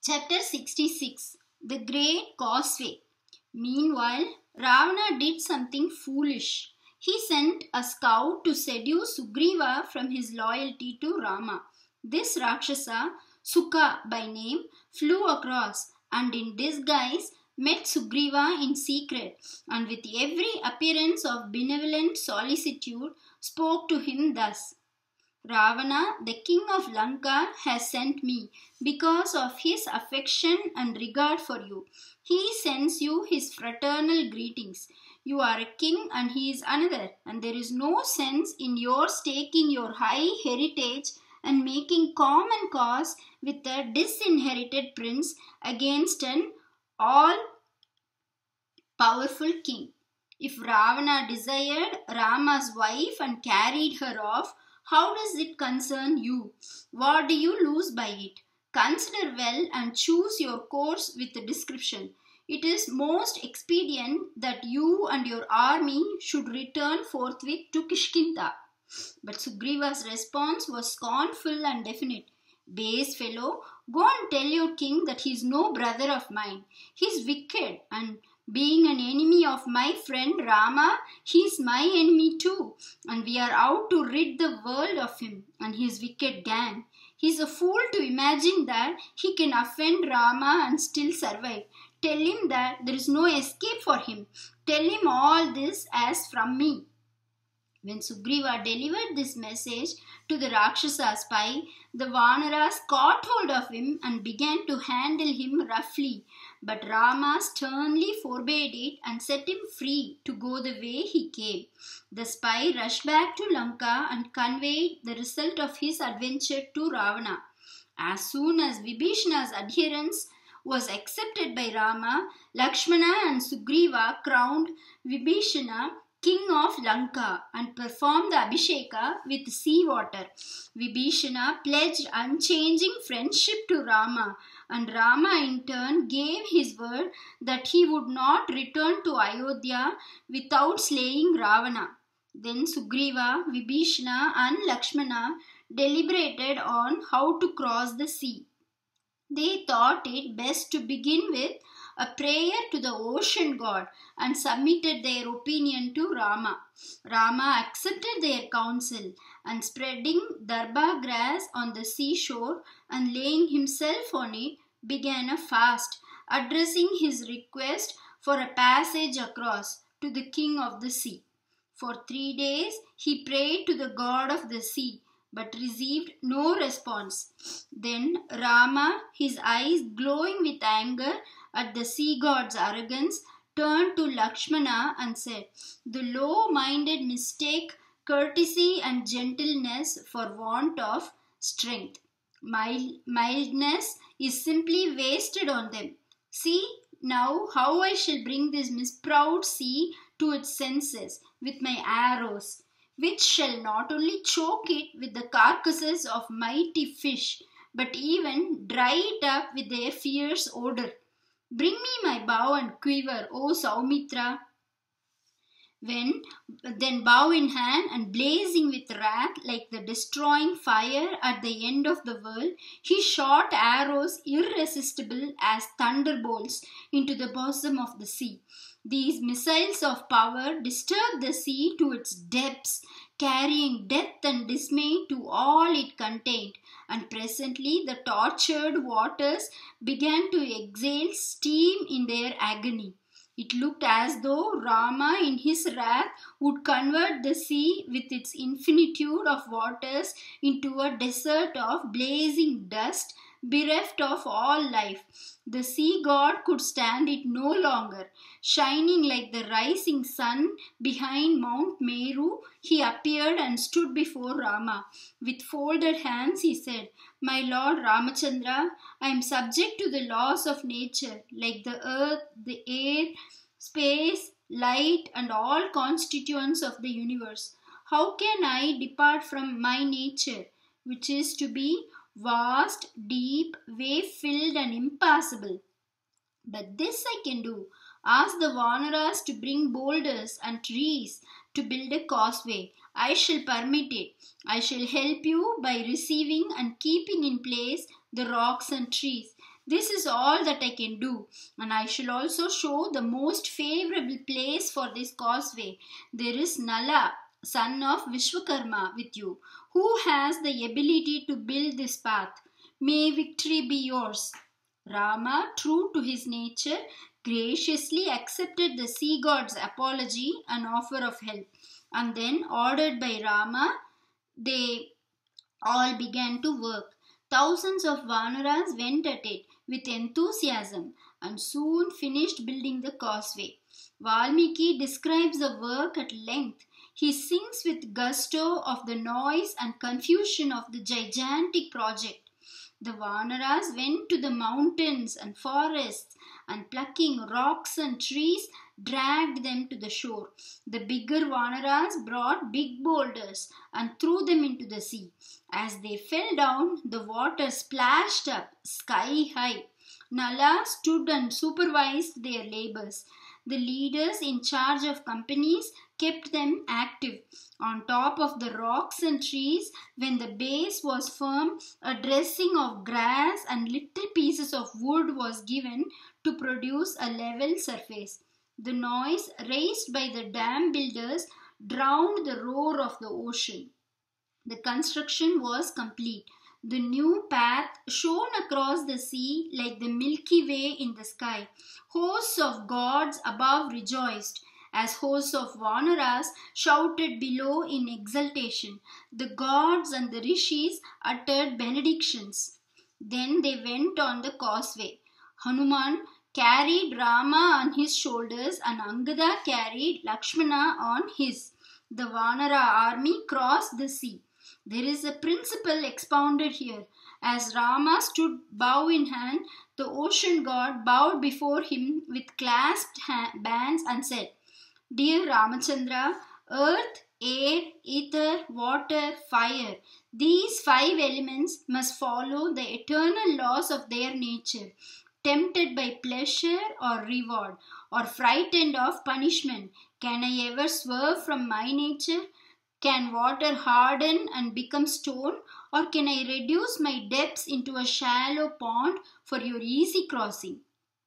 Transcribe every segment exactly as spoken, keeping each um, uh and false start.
Chapter sixty-six. The Great Causeway. Meanwhile, Ravana did something foolish. He sent a scout to seduce Sugriva from his loyalty to Rama. This Rakshasa, Sukha by name, flew across and in disguise met Sugriva in secret, and with every appearance of benevolent solicitude spoke to him thus: Ravana, the king of Lanka, has sent me because of his affection and regard for you. He sends you his fraternal greetings. You are a king and he is another, and there is no sense in your staking your high heritage and making common cause with a disinherited prince against an all powerful king. If Ravana desired Rama's wife and carried her off, how does it concern you? What do you lose by it? Consider well and choose your course with discretion. It is most expedient that you and your army should return forthwith to Kishkinda. But Sugriva's response was scornful and definite. Base fellow, go and tell your king that he is no brother of mine. He is wicked, and being an enemy of my friend Rama, he is my enemy too, and we are out to rid the world of him and his wicked gang. He is a fool to imagine that he can offend Rama and still survive. Tell him that there is no escape for him. Tell him all this as from me. When Sugriva delivered this message to the Rakshasa spy, the Vanaras caught hold of him and began to handle him roughly. But Rama sternly forbade it and set him free to go the way he came. The spy rushed back to Lanka and conveyed the result of his adventure to Ravana. As soon as Vibhishana's adherence was accepted by Rama, Lakshmana and Sugriva crowned Vibhishana king of Lanka and performed the Abhisheka with sea water. Vibhishana pledged unchanging friendship to Rama, and Rama in turn gave his word that he would not return to Ayodhya without slaying Ravana. Then Sugriva, Vibhishana and Lakshmana deliberated on how to cross the sea. They thought it best to begin with a prayer to the ocean god and submitted their opinion to Rama. Rama accepted their counsel and spreading darba grass on the seashore and laying himself on it began a fast, addressing his request for a passage across to the king of the sea. For three days he prayed to the god of the sea, but received no response. Then Rama, his eyes glowing with anger at the sea god's arrogance, turned to Lakshmana and said, "The low-minded mistake courtesy and gentleness for want of strength. Mild, mildness is simply wasted on them. See now how I shall bring this misproud sea to its senses with my arrows, which shall not only choke it with the carcasses of mighty fish, but even dry it up with their fierce odour. Bring me my bow and quiver, O Saumitra." When, then bow in hand and blazing with wrath like the destroying fire at the end of the world, he shot arrows irresistible as thunderbolts into the bosom of the sea. These missiles of power disturbed the sea to its depths, carrying death and dismay to all it contained, and presently the tortured waters began to exhale steam in their agony. It looked as though Rama in his wrath would convert the sea with its infinitude of waters into a desert of blazing dust, bereft of all life. The sea god could stand it no longer. Shining like the rising sun behind Mount Meru, he appeared and stood before Rama. With folded hands he said, "My lord Ramachandra, I am subject to the laws of nature, like the earth, the air, space, light, and all constituents of the universe. How can I depart from my nature, which is to be vast, deep, wave-filled and impassable? But this I can do. Ask the Vanaras to bring boulders and trees to build a causeway. I shall permit it. I shall help you by receiving and keeping in place the rocks and trees. This is all that I can do, and I shall also show the most favorable place for this causeway. There is Nala, son of Vishwakarma, with you, who has the ability to build this path. May victory be yours." Rama, true to his nature, graciously accepted the sea god's apology and offer of help, and then, ordered by Rama, they all began to work. Thousands of Vanaras went at it with enthusiasm and soon finished building the causeway. Valmiki describes the work at length. He sings with gusto of the noise and confusion of the gigantic project. The Vanaras went to the mountains and forests and plucking rocks and trees dragged them to the shore. The bigger Vanaras brought big boulders and threw them into the sea. As they fell down, the water splashed up sky high. Nala stood and supervised their labors. The leaders in charge of companies kept them active. On top of the rocks and trees, when the base was firm, a dressing of grass and little pieces of wood was given to produce a level surface. The noise raised by the dam builders drowned the roar of the ocean. The construction was complete. The new path shone across the sea like the Milky Way in the sky. Hosts of gods above rejoiced, as hosts of Vanaras shouted below in exultation. The gods and the rishis uttered benedictions. Then they went on the causeway. Hanuman carried Rama on his shoulders and Angada carried Lakshmana on his. The Vanara army crossed the sea. There is a principle expounded here. As Rama stood bow in hand, the ocean god bowed before him with clasped hands and said, "Dear Ramachandra, earth, air, ether, water, fire, these five elements must follow the eternal laws of their nature. Tempted by pleasure or reward, or frightened of punishment, can I ever swerve from my nature? Can water harden and become stone, or can I reduce my depths into a shallow pond for your easy crossing?"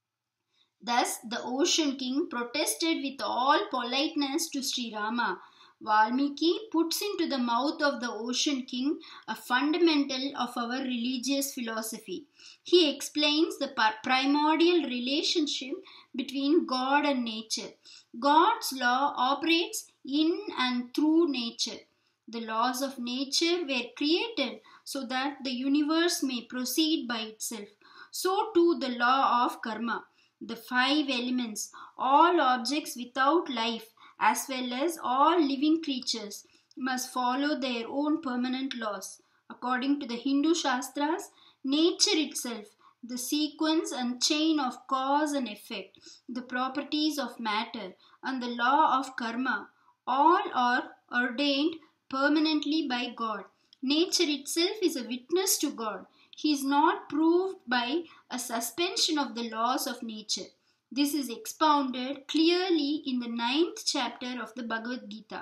Thus the Ocean King protested with all politeness to Sri Rama. Valmiki puts into the mouth of the Ocean King a fundamental of our religious philosophy. He explains the primordial relationship between God and nature. God's law operates in and through nature. The laws of nature were created so that the universe may proceed by itself. So too the law of karma. The five elements, all objects without life, as well as all living creatures, must follow their own permanent laws. According to the Hindu Shastras, nature itself, the sequence and chain of cause and effect, the properties of matter, and the law of karma, all are ordained permanently by God. Nature itself is a witness to God. He is not proved by a suspension of the laws of nature. This is expounded clearly in the ninth chapter of the Bhagavad Gita.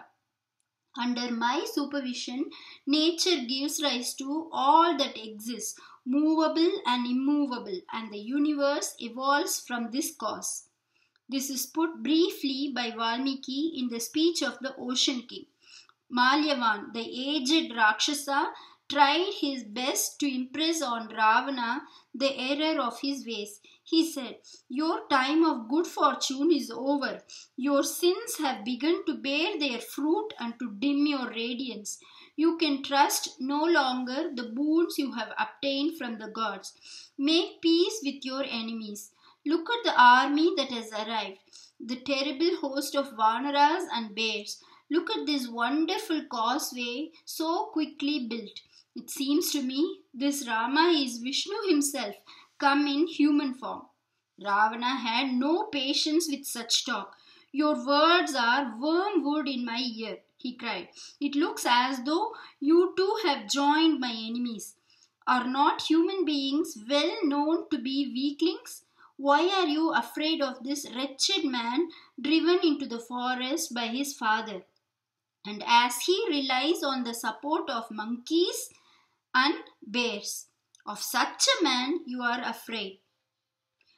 Under my supervision, nature gives rise to all that exists, movable and immovable, and the universe evolves from this cause. This is put briefly by Valmiki in the speech of the Ocean King. Malyavan, the aged Rakshasa, tried his best to impress on Ravana the error of his ways. He said, "Your time of good fortune is over. Your sins have begun to bear their fruit and to dim your radiance. You can trust no longer the boons you have obtained from the gods. Make peace with your enemies. Look at the army that has arrived, the terrible host of Vanaras and bears. Look at this wonderful causeway so quickly built. It seems to me this Rama is Vishnu himself come in human form." Ravana had no patience with such talk. "Your words are wormwood in my ear," he cried. "It looks as though you too have joined my enemies. Are not human beings well known to be weaklings? Why are you afraid of this wretched man driven into the forest by his father? And as he relies on the support of monkeys and bears, of such a man you are afraid.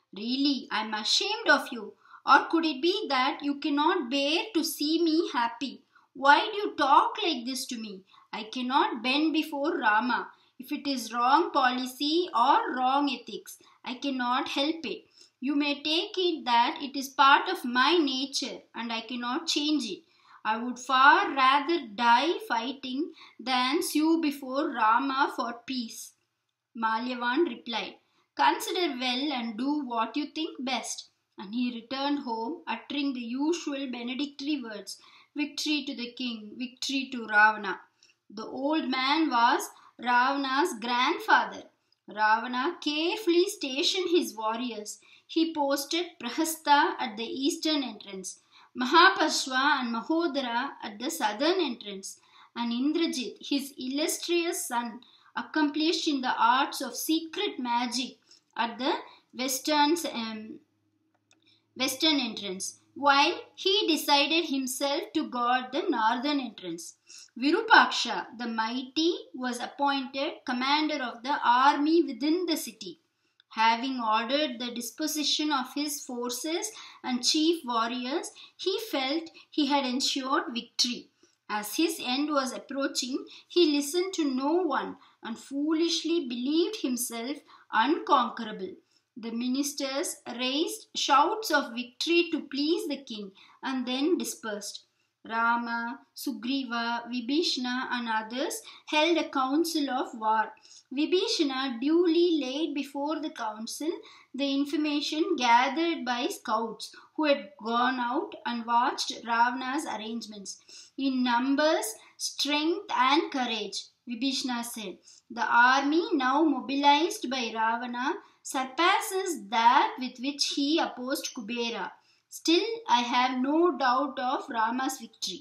Really, I am ashamed of you. Or could it be that you cannot bear to see me happy? Why do you talk like this to me? I cannot bend before Rama. If it is wrong policy or wrong ethics, I cannot help it. You may take it that it is part of my nature and I cannot change it. I would far rather die fighting than sue before Rama for peace. Malyavan replied, Consider well and do what you think best. And he returned home, uttering the usual benedictory words, Victory to the king, victory to Ravana. The old man was Ravana's grandfather. Ravana carefully stationed his warriors. He posted Prahasta at the eastern entrance, Mahapashwa and Mahodara at the southern entrance, and Indrajit, his illustrious son, accomplished in the arts of secret magic at the western, um, western entrance, while he decided himself to guard the northern entrance. Virupaksha, the mighty, was appointed commander of the army within the city. Having ordered the disposition of his forces and chief warriors, he felt he had ensured victory. As his end was approaching, he listened to no one and foolishly believed himself unconquerable. The ministers raised shouts of victory to please the king and then dispersed. Rama, Sugriva, Vibhishana and others held a council of war. Vibhishana duly laid before the council the information gathered by scouts who had gone out and watched Ravana's arrangements. In numbers, strength and courage, Vibhishana said, the army now mobilized by Ravana surpasses that with which he opposed Kubera. Still, I have no doubt of Rama's victory.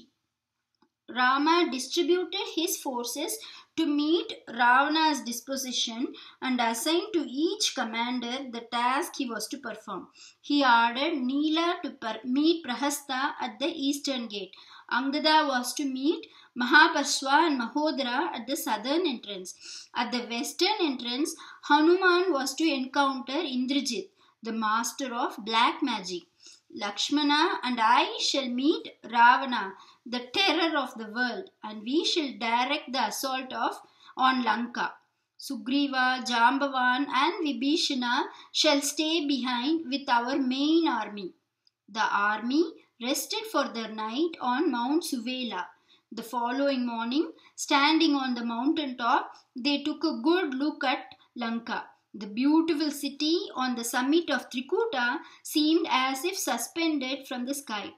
Rama distributed his forces to meet Ravana's disposition and assigned to each commander the task he was to perform. He ordered Nila to per- meet Prahasta at the eastern gate. Angada was to meet Mahapashwa and Mahodara at the southern entrance. At the western entrance, Hanuman was to encounter Indrajit, the master of black magic. Lakshmana and I shall meet Ravana, the terror of the world, and we shall direct the assault of on Lanka. Sugriva, Jambavan and Vibhishana shall stay behind with our main army. The army rested for the night on Mount Suvela. The following morning, standing on the mountain top, they took a good look at Lanka. The beautiful city on the summit of Trikuta seemed as if suspended from the sky.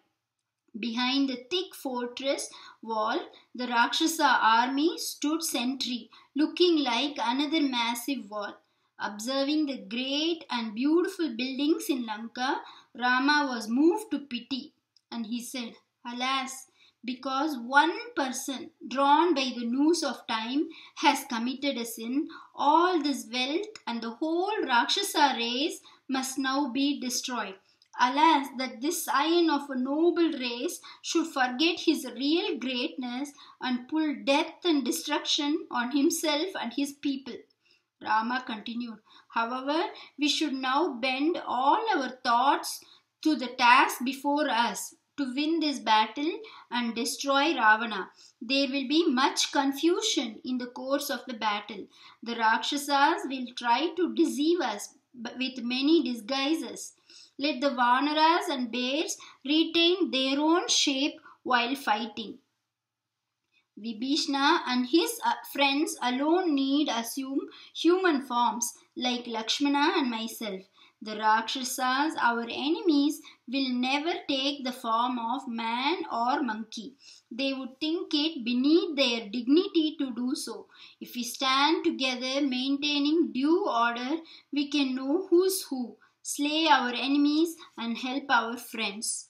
Behind the thick fortress wall, the Rakshasa army stood sentry, looking like another massive wall. Observing the great and beautiful buildings in Lanka, Rama was moved to pity, and he said, Alas, because one person, drawn by the noose of time, has committed a sin, all this wealth and the whole Rakshasa race must now be destroyed. Alas, that this scion of a noble race should forget his real greatness and pull death and destruction on himself and his people. Rama continued, However, we should now bend all our thoughts to the task before us, to win this battle and destroy Ravana. There will be much confusion in the course of the battle. The Rakshasas will try to deceive us with many disguises. Let the Vanaras and bears retain their own shape while fighting. Vibhishana and his friends alone need assume human forms like Lakshmana and myself. The Rakshasas, our enemies, will never take the form of man or monkey. They would think it beneath their dignity to do so. If we stand together maintaining due order, we can know who's who, slay our enemies and help our friends.